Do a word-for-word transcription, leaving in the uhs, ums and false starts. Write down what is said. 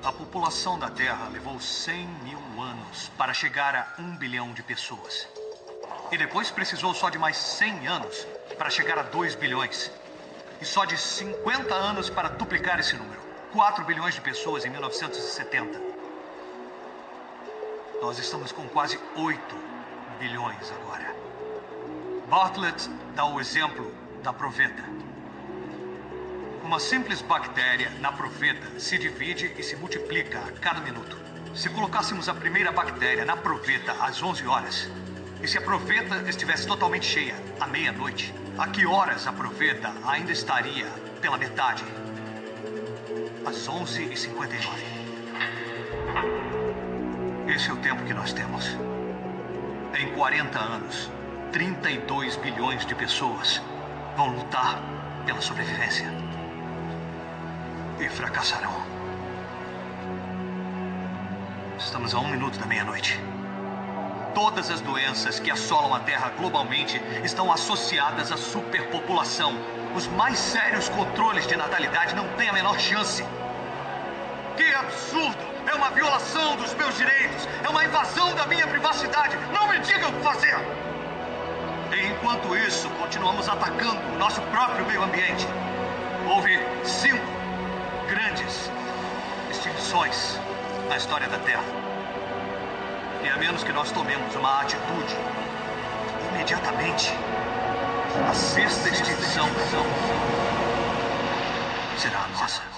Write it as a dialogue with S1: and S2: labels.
S1: A população da Terra levou cem mil anos para chegar a um bilhão de pessoas. E depois precisou só de mais cem anos para chegar a dois bilhões. E só de cinquenta anos para duplicar esse número. quatro bilhões de pessoas em mil novecentos e setenta. Nós estamos com quase oito bilhões agora. Bartlett dá o exemplo da proveta. Uma simples bactéria na proveta se divide e se multiplica a cada minuto. Se colocássemos a primeira bactéria na proveta às onze horas, e se a proveta estivesse totalmente cheia à meia-noite, a que horas a proveta ainda estaria pela metade? Às onze e cinquenta e nove. Esse é o tempo que nós temos. Em quarenta anos, trinta e dois bilhões de pessoas vão lutar pela sobrevivência. E fracassarão. Estamos a um minuto da meia-noite. Todas as doenças que assolam a Terra globalmente estão associadas à superpopulação. Os mais sérios controles de natalidade não têm a menor chance. Que absurdo! É uma violação dos meus direitos! É uma invasão da minha privacidade! Não me digam o que fazer! E enquanto isso, continuamos atacando o nosso próprio meio ambiente. Houve cinco grandes extinções na história da Terra. E a menos que nós tomemos uma atitude imediatamente, a sexta extinção será a nossa.